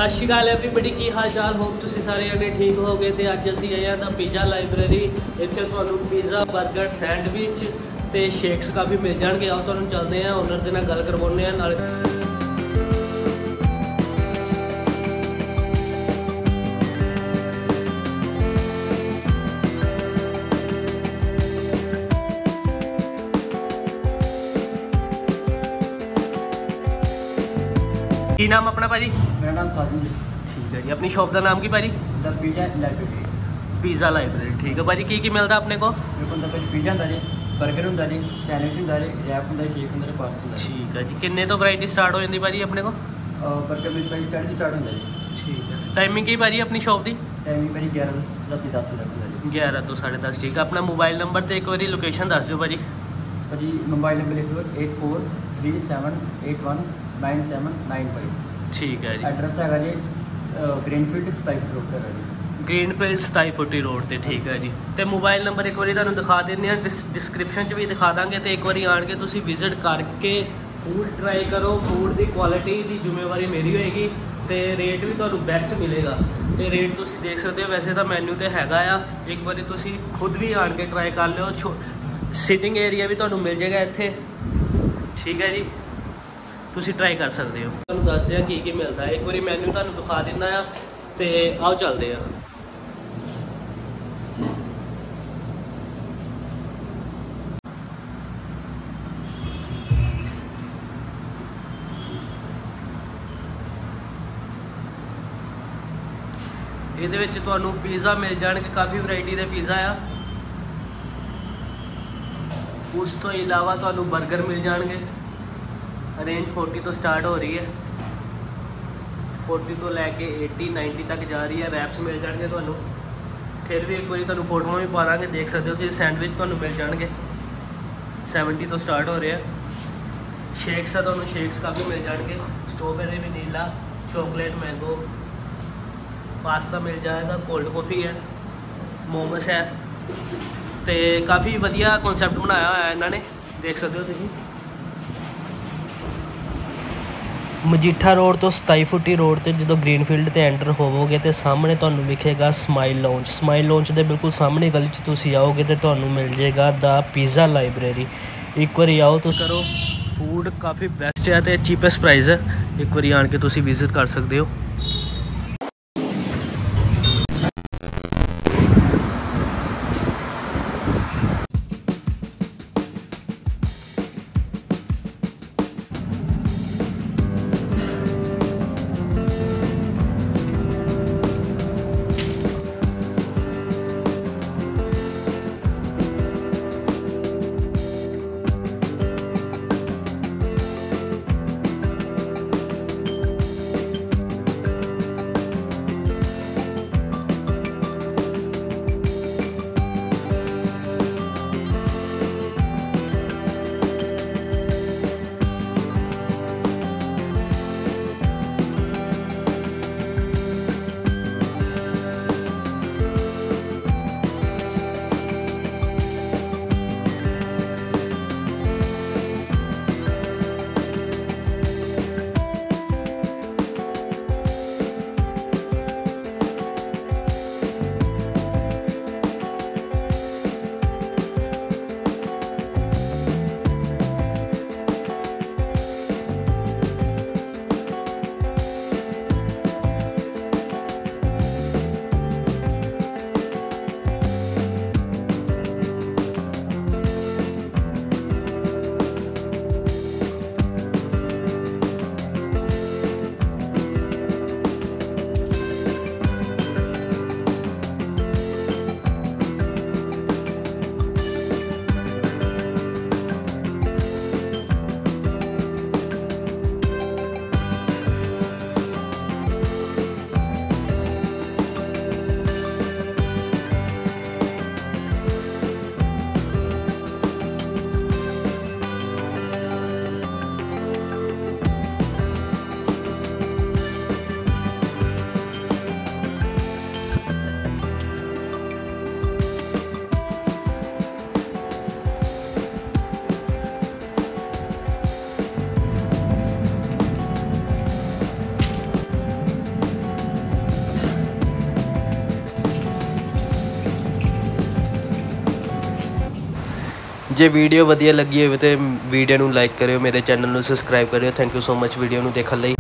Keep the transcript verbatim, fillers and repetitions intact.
सत श्री अकाल एवरीबडी, की हाल चाल। होप तुसीं सारे जने ठीक हो गए। तो अज असीं आए हैं द पिज़्ज़ा लाइब्रेरी। इत्थे तुहानूं पिज़्ज़ा, बर्गर, सैंडविच ते शेक्स काफ़ी मिल जाएंगे। आओ तुहानूं चलते हैं, ओनर दे नाल गल करवाउने हैं नाल। की नाम अपना भाजी? मेरा नाम साजिद है। ठीक है जी। अपनी शॉप का नाम की भाजी? The pizza library. Pizza library, ठीक है भाजी। की की मिलता अपने को? मेरे को भाजी पिज़्ज़ा होंदा जी, बर्गर होंदा जी, सैंडविच होंदा जी, रैप होंदा, शेक होंदा, पास्ता होंदा। ठीक है जी। किन्ने तो वैरायटी स्टार्ट हो जाती भाजी अपने को? बर्गर में भाजी चालीस स्टार्ट होंदा जी। ठीक है। टाइमिंग की भाजी अपनी शॉप की? टाइमिंग भाजी ग्यारह राती दस बजे होंदा जी। ग्यारह तो साढ़े दस। ठीक है। अपना मोबाइल नंबर तो एक बार लोकेशन दस दो भाजी। भाजी मोबाइल नंबर लिख लो eight four three seven eight one nine seven nine five. ठीक है जी। एड्रैस है जी ग्रीनफील्ड सताई रोड पर है जी। ग्रीनफील्ड सताई फुटी रोड पर, ठीक है जी। तो मोबाइल नंबर एक बार तुहानूं दिखा देने डिस डिस्क्रिप्शन भी दिखा देंगे। तो एक बार आण के तुसीं विजिट करके फूड ट्राई करो। फूड की क्वालिटी की जिम्मेवारी मेरी होएगी। तो रेट भी तुहानूं बेस्ट मिलेगा। तो रेट तुसीं देख सकते हो। वैसे तो मैन्यू तो हैगा आ, एक बार तुसीं खुद भी आण के ट्राई कर लिओ। सिटिंग एरिया भी तुहानूं मिल जाएगा इत्थे, ठीक है जी। तुसीं ट्राई कर सकते हो। तुहानूं दस दियां की की मिलता है। एक बार मैन्यू तुहानूं दिखा दिंदा आ। तो आओ चलते हैं। ਇਹਦੇ ਵਿੱਚ ਤੁਹਾਨੂੰ ਪੀਜ਼ਾ ਮਿਲ ਜਾਣਗੇ, ਕਾफ़ी ਵੈਰਾਈਟੀ ਦੇ ਪੀਜ਼ਾ ਆ। ਉਸ ਤੋਂ ਇਲਾਵਾ ਤੁਹਾਨੂੰ 버ਗਰ ਮਿਲ ਜਾਣਗੇ। रेंज चालीस तो स्टार्ट हो रही है, चालीस तो लैके अस्सी नब्बे तक जा रही है। रैप्स मिल जाएंगे ਤੁਹਾਨੂੰ। फिर भी एक बार तुहानूं फोटोआं भी पा देंगे, देख सकते हो। तुसीं सैंडविच तुहानूं मिल जाएंगे, सत्तर तो स्टार्ट हो रहे हैं। शेक्स है, तुहानूं शेक्स काफ़ी मिल जाएंगे। Strawberry vanilla, chocolate, mango, pasta मिल जाएगा। कोल्ड कॉफ़ी है, मोमस है। तो काफ़ी वधिया कॉन्सैप्ट बनाया होया इन्होंने, देख सकते हो तुसीं। मजीठा रोड तो सताई फुटी रोड तो जो ग्रीनफील्ड ते एंटर होवोगे तो सामने तुहानूं विखेगा स्माइल लॉन्च। स्माइल लॉन्च के बिल्कुल सामने गली च तुसीं आओगे तो तुहानूं मिल जाएगा द पिज़्ज़ा लाइब्रेरी। एक बार आओ तो करो। फूड काफ़ी बेस्ट है तो चीपेस्ट प्राइस है। एक बार आण के तुसीं विजिट कर सकते हो। ਜੇ ਵੀਡੀਓ ਵਧੀਆ ਲੱਗੀ ਹੋਵੇ ਤੇ ਵੀਡੀਓ ਨੂੰ ਲਾਈਕ ਕਰਿਓ, ਮੇਰੇ ਚੈਨਲ ਨੂੰ ਸਬਸਕ੍ਰਾਈਬ ਕਰਿਓ। Thank you so much video ਨੂੰ ਦੇਖਣ ਲਈ।